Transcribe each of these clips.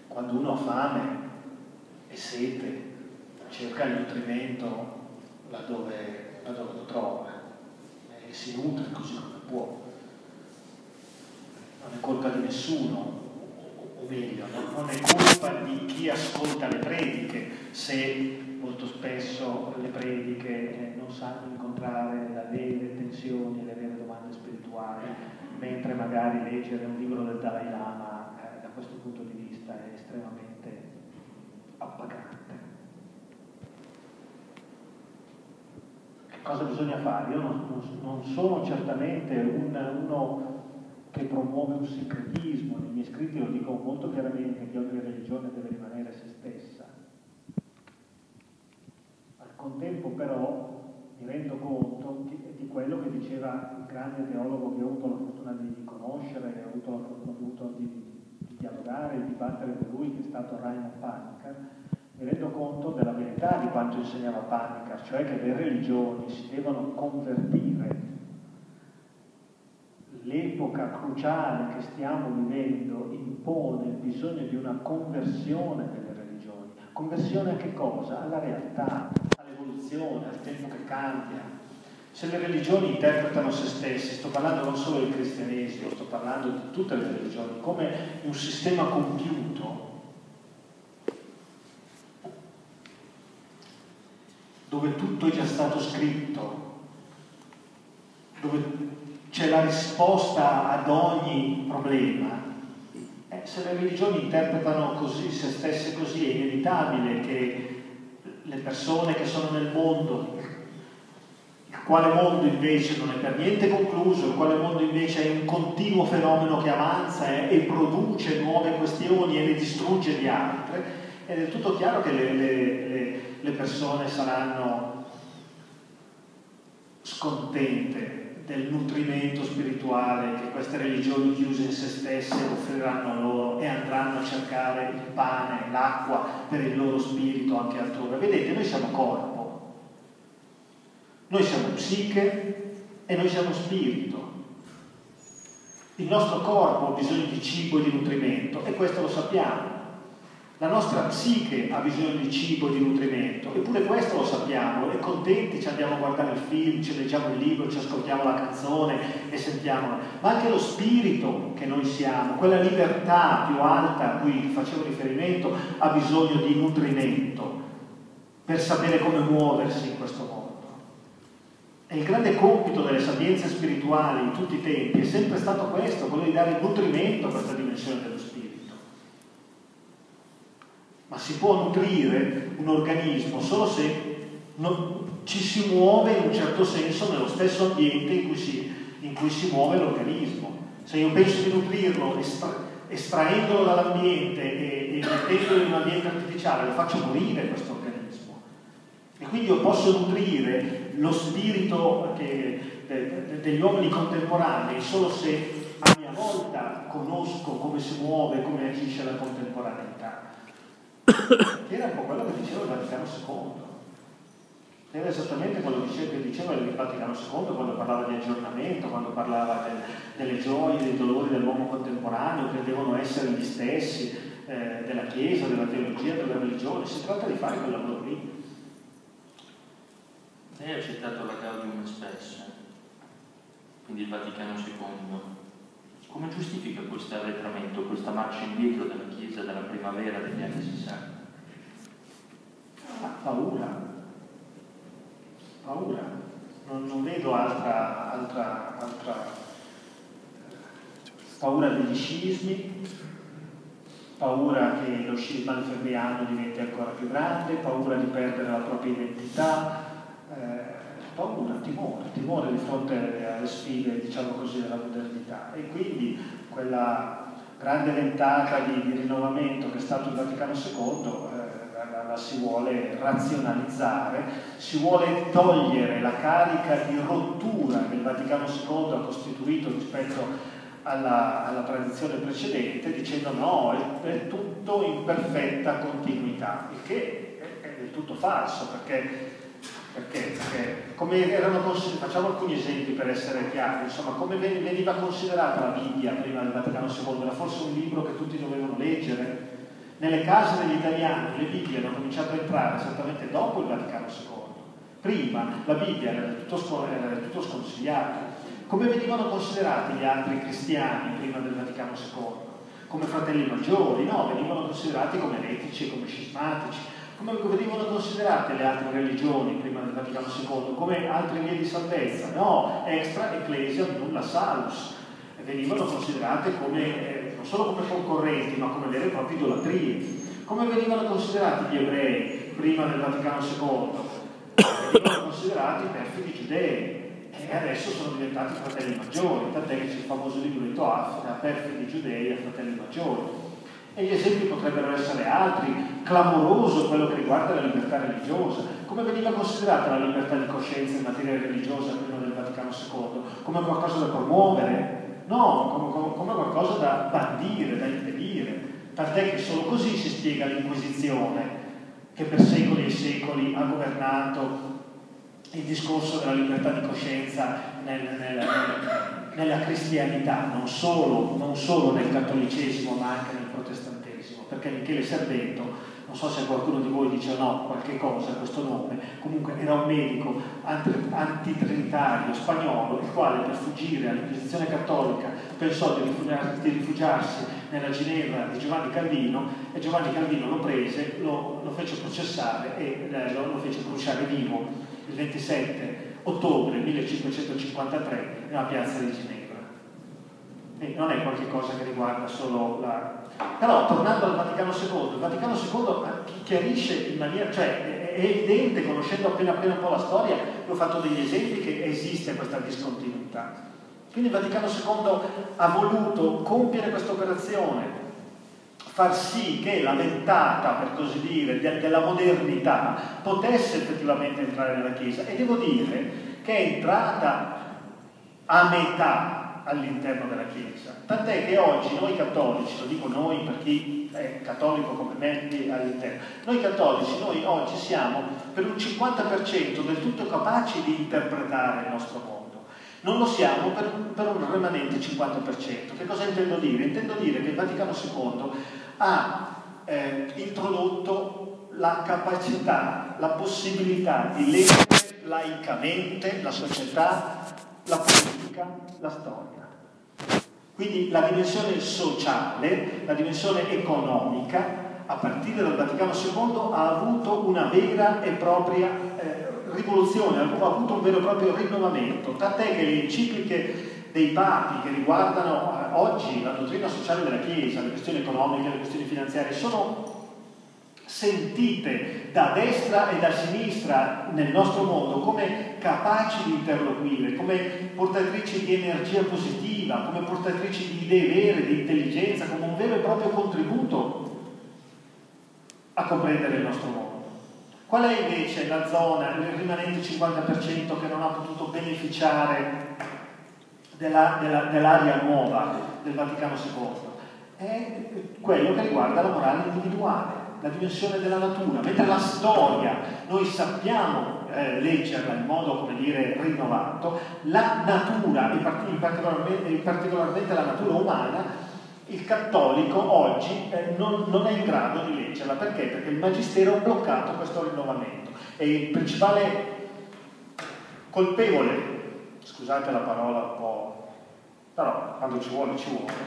quando uno ha fame e sete, cerca il nutrimento laddove lo trova e si nutre così come può. Non è colpa di nessuno, o meglio, non è colpa di chi ascolta le prediche se molto spesso le prediche non sanno incontrare le vere tensioni, le vere domande spirituali, mentre magari leggere un libro del Dalai Lama da questo punto di vista è estremamente appagante. Che cosa bisogna fare? Io non sono certamente uno che promuove un sincretismo. Nei miei scritti lo dico molto chiaramente che ogni religione deve rimanere se stessa. Al contempo però mi rendo conto di quello che diceva il grande teologo che ho avuto la fortuna di conoscere, che ho avuto la fortuna di dialogare e dibattere con lui, che è stato Reinhard Panikkar. Mi rendo conto della verità di quanto insegnava Panikkar, cioè che le religioni si devono convertire. L'epoca cruciale che stiamo vivendo impone il bisogno di una conversione delle religioni. Conversione a che cosa? Alla realtà, all'evoluzione, al tempo che cambia. Se le religioni interpretano se stesse, sto parlando non solo del cristianesimo, sto parlando di tutte le religioni, come un sistema compiuto, dove tutto è già stato scritto, dove c'è la risposta ad ogni problema. Se le religioni interpretano così, se stesse così, è inevitabile che le persone che sono nel mondo, il quale mondo invece non è per niente concluso, il quale mondo invece è un continuo fenomeno che avanza e produce nuove questioni e ne distrugge di altre, è del tutto chiaro che le persone saranno scontente del nutrimento spirituale che queste religioni chiuse in se stesse offriranno loro e andranno a cercare il pane, l'acqua per il loro spirito anche altrove. Vedete, noi siamo corpo, noi siamo psiche e noi siamo spirito. Il nostro corpo ha bisogno di cibo e di nutrimento e questo lo sappiamo. La nostra psiche ha bisogno di cibo e di nutrimento, eppure questo lo sappiamo, e contenti ci andiamo a guardare il film, ci leggiamo il libro, ci ascoltiamo la canzone e sentiamola. Ma anche lo spirito che noi siamo, quella libertà più alta a cui facevo riferimento, ha bisogno di nutrimento per sapere come muoversi in questo mondo. E il grande compito delle sapienze spirituali in tutti i tempi è sempre stato questo, quello di dare nutrimento a questa dimensione dello spirito. Ma si può nutrire un organismo solo se ci si muove in un certo senso nello stesso ambiente in cui si muove l'organismo. Se io penso di nutrirlo estraendolo dall'ambiente e mettendolo in un ambiente artificiale, lo faccio morire questo organismo. E quindi io posso nutrire lo spirito degli uomini contemporanei solo se a mia volta conosco come si muove, come agisce la contemporaneità. Che era un po' quello che diceva il Vaticano II. Era esattamente quello che diceva il Vaticano II quando parlava di aggiornamento, quando parlava delle gioie, dei dolori dell'uomo contemporaneo che devono essere gli stessi della Chiesa, della teologia, della religione. Si tratta di fare quel lavoro lì. Lei ha citato la Gaudium Spes, quindi il Vaticano II. Come giustifica questo arretramento, questa marcia indietro della Chiesa dalla primavera degli anni 60? Paura. Non vedo altra paura degli scismi, paura che lo scisma alfermiano diventi ancora più grande, paura di perdere la propria identità, paura, timore di fronte alle sfide, diciamo così, della modernità. E quindi quella grande ventata di rinnovamento che è stato il Vaticano II la si vuole razionalizzare, si vuole togliere la carica di rottura che il Vaticano II ha costituito rispetto alla tradizione precedente, dicendo no, è tutto in perfetta continuità, il che è del tutto falso, perché come erano facciamo alcuni esempi per essere chiari, insomma, come veniva considerata la Bibbia prima del Vaticano II? Era forse un libro che tutti dovevano leggere, Nelle case degli italiani le Bibbie hanno cominciato a entrare esattamente dopo il Vaticano II. Prima la Bibbia era del tutto sconsigliata. Come venivano considerati gli altri cristiani prima del Vaticano II? Come fratelli maggiori? No, venivano considerati come eretici e come scismatici. Come venivano considerate le altre religioni prima del Vaticano II? Come altre vie di salvezza? No, extra ecclesia nulla salus. Venivano considerate come, non solo come concorrenti, ma come vere e proprie idolatrie. Come venivano considerati gli ebrei prima del Vaticano II? Venivano considerati perfidi giudei. E adesso sono diventati fratelli maggiori, tant'è che c'è il famoso libro di Toaf, da perfidi giudei a fratelli maggiori. E gli esempi potrebbero essere altri. Clamoroso quello che riguarda la libertà religiosa. Come veniva considerata la libertà di coscienza in materia religiosa prima del Vaticano II? Come qualcosa da promuovere? No, come qualcosa da bandire, da impedire. Tant'è che solo così si spiega l'Inquisizione, che per secoli e secoli ha governato il discorso della libertà di coscienza nella cristianità, non solo nel cattolicesimo ma anche nel protestantesimo, perché Michele Servetto, non so se qualcuno di voi dice o no qualche cosa, questo nome, comunque era un medico antitrinitario spagnolo, il quale per fuggire all'Inquisizione cattolica pensò di rifugiarsi nella Ginevra di Giovanni Calvino, e Giovanni Calvino lo prese, lo fece processare e lo fece bruciare vivo il 27 ottobre 1553 nella piazza di Ginevra. E non è qualcosa che riguarda solo la... Però, tornando al Vaticano II, il Vaticano II chiarisce in maniera... cioè, è evidente, conoscendo appena un po' la storia, io ho fatto degli esempi, che esiste questa discontinuità. Quindi il Vaticano II ha voluto compiere questa operazione, far sì che la ventata, per così dire, della modernità potesse effettivamente entrare nella Chiesa, e devo dire che è entrata a metà all'interno della Chiesa, tant'è che oggi noi cattolici, lo dico noi per chi è cattolico come me all'interno, noi cattolici, noi oggi siamo per un 50% del tutto capaci di interpretare il nostro mondo. Non lo siamo per un rimanente 50%. Che cosa intendo dire? Intendo dire che il Vaticano II ha introdotto la capacità, la possibilità di leggere laicamente la società, la politica, la storia. Quindi la dimensione sociale, la dimensione economica, a partire dal Vaticano II ha avuto una vera e propria rivoluzione, ha avuto un vero e proprio rinnovamento, tant'è che le encicliche dei papi che riguardano oggi la dottrina sociale della Chiesa, le questioni economiche, le questioni finanziarie, sono sentite da destra e da sinistra nel nostro mondo come capaci di interloquire, come portatrici di energia positiva, come portatrici di idee vere, di intelligenza, come un vero e proprio contributo a comprendere il nostro mondo. Qual è invece la zona, il rimanente 50% che non ha potuto beneficiare dell'area nuova del Vaticano II? È quello che riguarda la morale individuale, la dimensione della natura, mentre la storia noi sappiamo leggerla in modo, come dire, rinnovato, la natura, in particolarmente la natura umana, il cattolico oggi non è in grado di leggerla. Perché? Perché il Magistero ha bloccato questo rinnovamento. E il principale colpevole, scusate la parola un po', però quando ci vuole,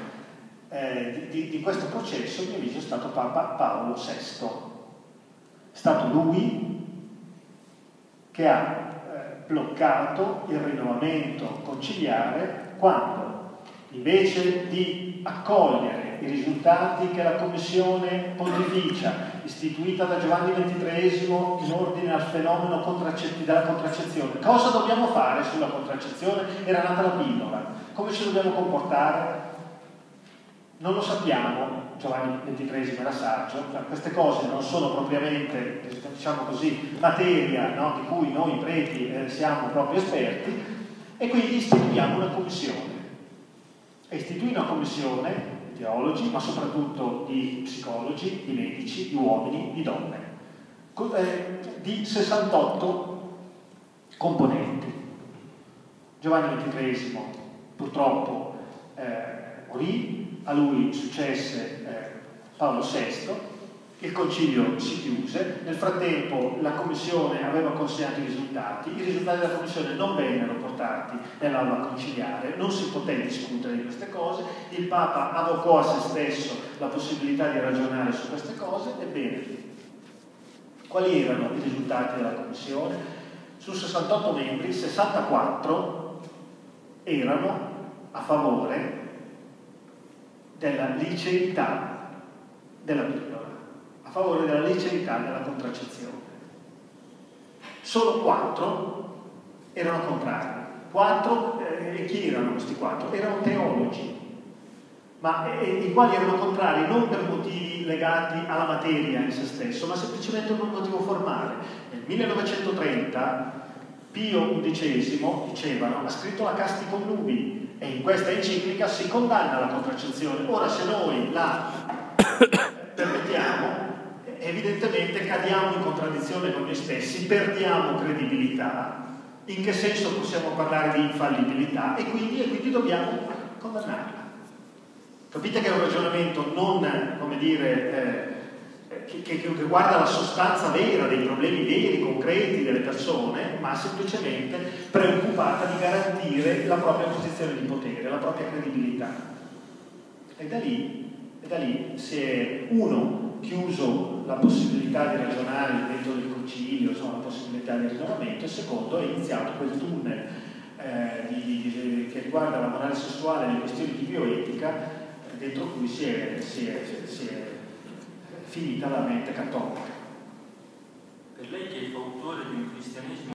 di questo processo, a mio avviso, è stato Papa Paolo VI. È stato lui che ha bloccato il rinnovamento conciliare quando, invece di accogliere i risultati che la Commissione Pontificia, istituita da Giovanni XXIII in ordine al fenomeno della contraccezione, cosa dobbiamo fare sulla contraccezione? Era nata la pillola. Come ci dobbiamo comportare? Non lo sappiamo. Giovanni XXIII era saggio, queste cose non sono propriamente, diciamo così, materia, no, di cui noi preti siamo proprio esperti, e quindi istituiamo una commissione. E istituì una commissione di teologi, ma soprattutto di psicologi, di medici, di uomini, di donne, di 68 componenti. Giovanni XXIII purtroppo morì, a lui successe Paolo VI, Il concilio si chiuse, nel frattempo la commissione aveva consegnato i risultati della commissione non vennero portati nell'aula conciliare, non si poté discutere di queste cose, il Papa avvocò a se stesso la possibilità di ragionare su queste cose. Ebbene, quali erano i risultati della commissione? Su 68 membri, 64 erano a favore della liceità della pillola, a favore della liceità della contraccezione. Solo 4 erano contrari. E chi erano questi 4? Erano teologi, ma i quali erano contrari non per motivi legati alla materia in se stesso, ma semplicemente per un motivo formale. Nel 1930 Pio XI, dicevano, ha scritto la Casti Connubii e in questa enciclica si condanna la contraccezione. Ora, se noi la permettiamo, evidentemente cadiamo in contraddizione con noi stessi, perdiamo credibilità. In che senso possiamo parlare di infallibilità? E quindi dobbiamo condannarla. Capite che è un ragionamento non, come dire, che guarda la sostanza vera dei problemi veri, concreti delle persone, ma semplicemente preoccupata di garantire la propria posizione di potere, la propria credibilità. E da lì si è, uno, chiuso la possibilità di ragionare dentro del concilio, insomma, la possibilità di ragionamento, e secondo, è iniziato quel tunnel che riguarda la morale sessuale e le questioni di bioetica, dentro cui si è finita la mente cattolica. Per lei, che è fautore di un cristianesimo